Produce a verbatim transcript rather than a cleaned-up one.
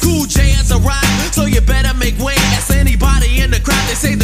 Cool J has arrived, so you better make way. Ask anybody in the crowd, they say the